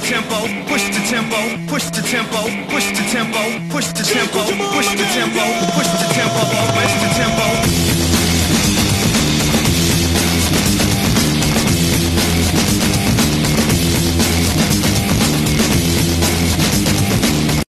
tempo, push the tempo, push the tempo, push the tempo, push the tempo, push the tempo, push the tempo, push the tempo.